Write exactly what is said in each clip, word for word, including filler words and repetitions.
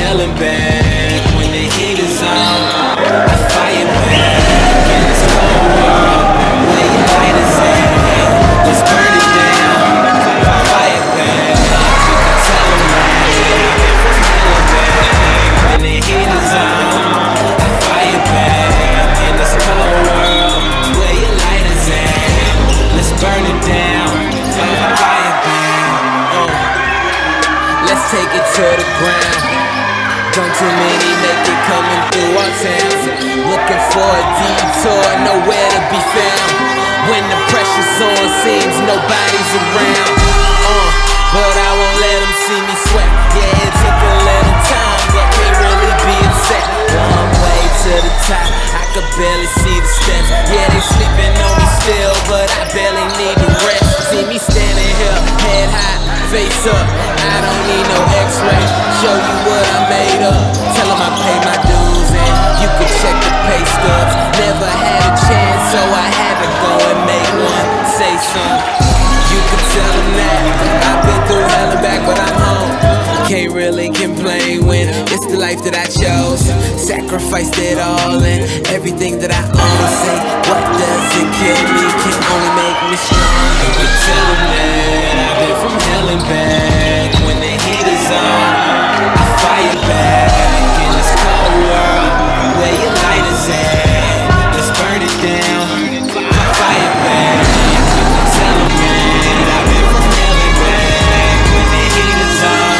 hell and back. When the heat is on, I fire back. In this cold world, where your light is at, let's burn it down. I fire back. You can tell them that I've been from hell and back. When the heat is on, I fire back. In this cold world, where your light is at, let's burn it down. I fire back. Uh. Let's take it to the ground. Don't too many make it coming through our town. Looking for a detour, nowhere to be found. When the pressure's on, seems nobody's around. Uh, but I won't let them see me sweat. Yeah, it took a little time, but can't really be upset. Long way to the top, I could barely see the steps. Yeah, they sleeping on me still, but I barely need to rest. See me standing here, head high, face up. I don't need no x-ray, show you what I made up. Tell them I pay my dues and you can check the pay stubs. Never had a chance, so I had to go and make one. Say something, you can tell them that I've been through hell and back, but I'm home. Can't really complain when it's the life that I chose. Sacrificed it all and everything that I own. Say, what doesn't kill me can only make me strong. You can tell them that I've been from hell and back. When the heat is on, I fire back. In this cold world, where your light is at, let's burn it down. I fire back. You can tell them that I've been from hell and back. When the heat is on,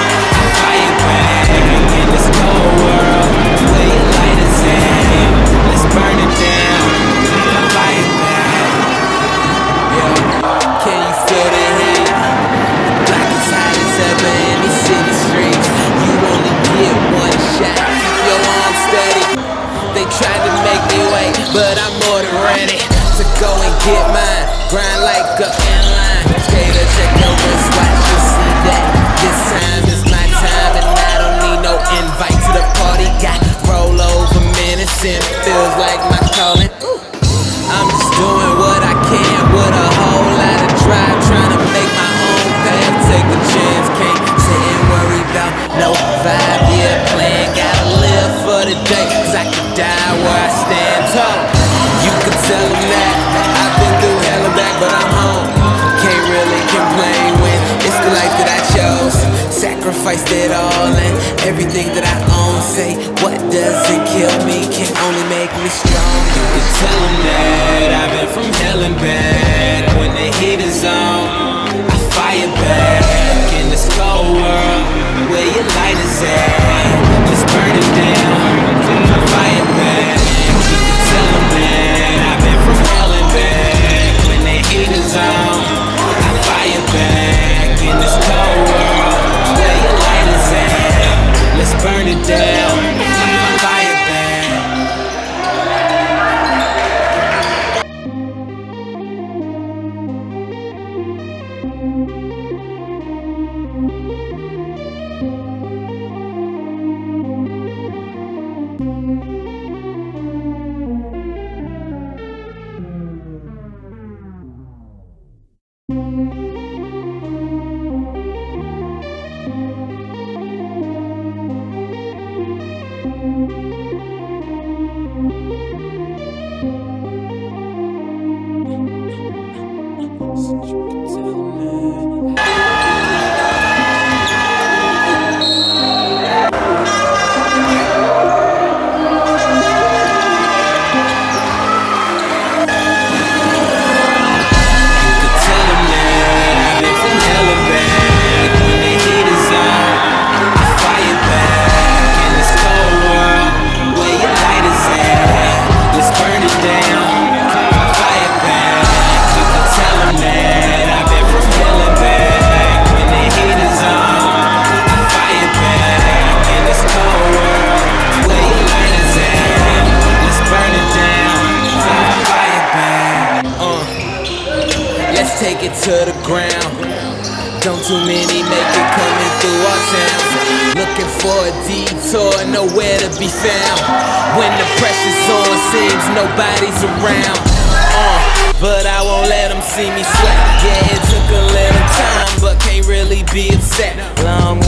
in this cold world, where your light is at, let's burn it down. Fire back. Yo, can you feel the heat? The black is hot as ever in these city streets. You only get one shot, keep your arms steady. They tried to make me wait, but I'm more than ready to go and get mine. Grind like a inline. Skater, check your wristwatch, you'll see that this time is my time, and I don't need no invite to the party. Got roll over minutes and it feels like my calling. I'm just doing what I can with a whole lot of drive, trying to make my own path. Take a chance, can't sit and worry about no five-year plan. Gotta live for the day, cause I could die where I stand tall. You can tell them that I've been through hell and back, but I'm home. Can't really complain when it's the life that I chose. Sacrificed it all and everything that I own. Say, what doesn't kill me can only make me strong. You can tell them that I've been from hell and back. When the heat is on, I fire back. In this cold world, where your light is at, let's burn it down. I fire back. You can tell them that I've been from hell and back. When the heat is on, I fire back. In this cold world, where your light is at, let's burn it down. Fire back. Take it to the ground. Don't too many make it coming through our town. Looking for a detour, nowhere to be found. When the pressure's on, seems nobody's around. Uh, but I won't let them see me sweat. Yeah, it took a little time, but can't really be upset. Long way to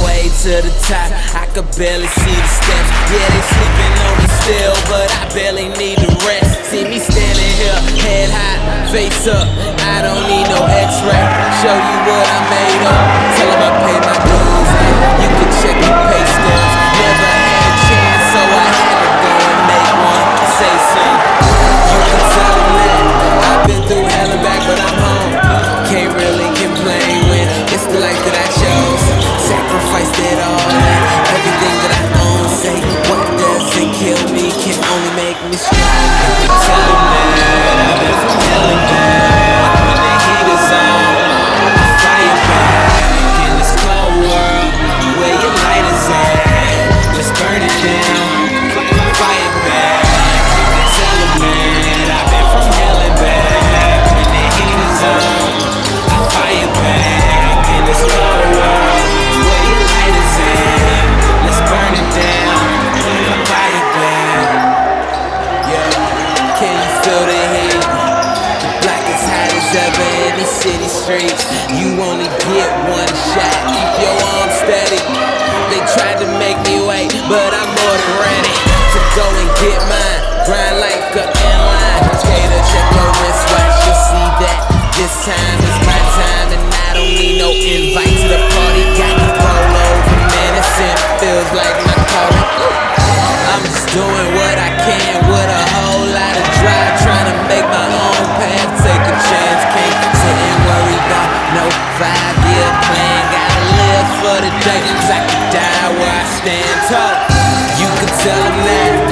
to the top, I could barely see the steps. Yeah, they sleeping on me still, but I barely need to rest. See me standing here, head high, face up, I don't need no x-ray. Show you what I made up, tell them I paid my dues. You can check your pay stubs. Never had a chance, so I had to go and make one. Say something, you can tell them that I've been through hell and back, but I'm home. Can't really complain when it's the life that I chose. Sacrificed it all, and everything that I own. Say what doesn't kill me can only make me strong. You can tell them that I've been from hell and back. When the heat is on, I fire back in this cold world. Where your light is at, let's burn it down. Fire back. You can tell them that I've been from hell and back. When the heat is on, I fire back in this cold world. Where your light is at, let's burn it down. Fire back. Yeah, can you feel the heat? The black is hot as ever in the city streets. You only get one shot, keep your arms steady. They tried to make me wait, but I'm more than ready to go and get mine. Grind like a airline. Skater, check your wristwatch, you'll see that this time is my time, and I don't need no invite to the party. Got to roll over, man, it feels like my calling. I'm just doing what I can with a whole lot of drive, trying to make my own path, take a chance. Can't sit and worry about no five-year plan. Gotta live for the day, cause I could die where I stand tall. You can tell them that